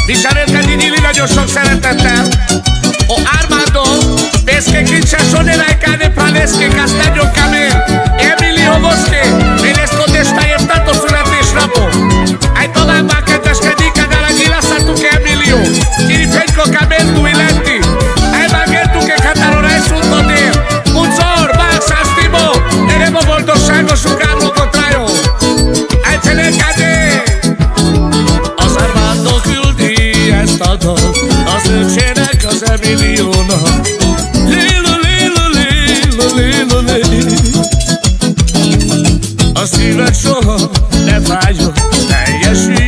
Viselőket Nyili nagyon sok szeretettel. O Armando, ves que quinchasone la cane praneske castaño camel. Emilio Bosque, eres contesta y tanto születésnapom. Ai talán már kedveskedik a Galagila Sartuke Emilio. Kiripenko Kabeltu Ilenti. Ai Magentu que Catarona es un totér. Munzor, Max, Astimo. Eremo boldogságos ukárló kontrájó. Ai Cselekade. Az Armando küldi ezt a dalt az öccsének, az Emiliónak. Lilo, lilo, lilo, lilo, lilo. A szíved soha ne fájjon, teljesül.